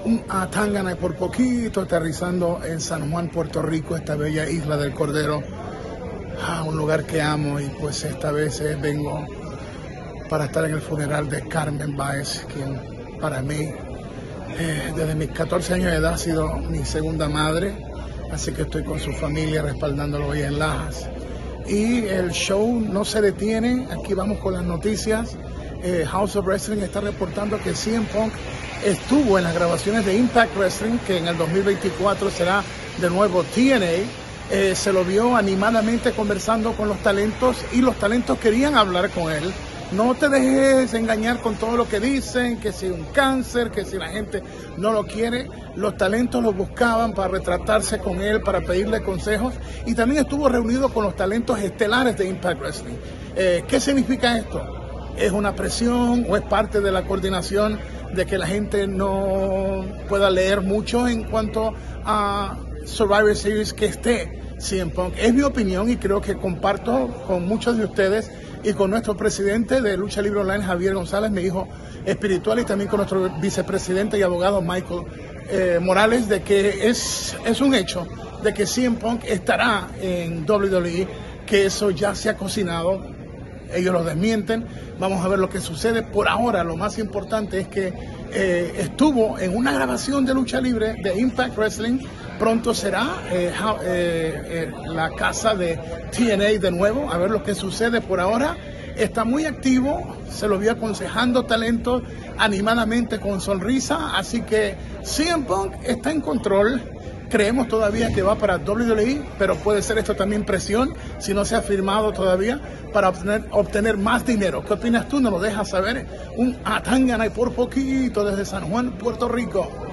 un Atangana por poquito, aterrizando en San Juan, Puerto Rico, esta bella isla del Cordero, un lugar que amo, y pues esta vez vengo para estar en el funeral de Carmen Báez, quien para mí desde mis 14 años de edad ha sido mi segunda madre, así que estoy con su familia respaldándolo hoy en Lajas. Y el show no se detiene, aquí vamos con las noticias. House of Wrestling está reportando que CM Punk estuvo en las grabaciones de Impact Wrestling, que en el 2024 será de nuevo TNA. Se lo vio animadamente conversando con los talentos y los talentos querían hablar con él. No te dejes engañar con todo lo que dicen, que si un cáncer, que si la gente no lo quiere. Los talentos lo buscaban para retratarse con él, para pedirle consejos, y también estuvo reunido con los talentos estelares de Impact Wrestling. ¿Qué significa esto? ¿Es una presión o es parte de la coordinación de que la gente no pueda leer mucho en cuanto a Survivor Series que esté CM Punk? Es mi opinión y creo que comparto con muchos de ustedes y con nuestro presidente de Lucha Libre Online, Javier González, mi hijo espiritual, y también con nuestro vicepresidente y abogado Michael Morales, de que es un hecho de que CM Punk estará en WWE, que eso ya se ha cocinado. Ellos lo desmienten. Vamos a ver lo que sucede. Por ahora, lo más importante es que estuvo en una grabación de lucha libre de Impact Wrestling. Pronto será la casa de TNA de nuevo. A ver lo que sucede. Por ahora está muy activo. Se lo vio aconsejando talentos animadamente con sonrisa. Así que CM Punk está en control. Creemos todavía que va para WWE, pero puede ser esto también presión, si no se ha firmado todavía, para obtener más dinero. ¿Qué opinas tú? Nos lo dejas saber. Un Atangana y por poquito desde San Juan, Puerto Rico.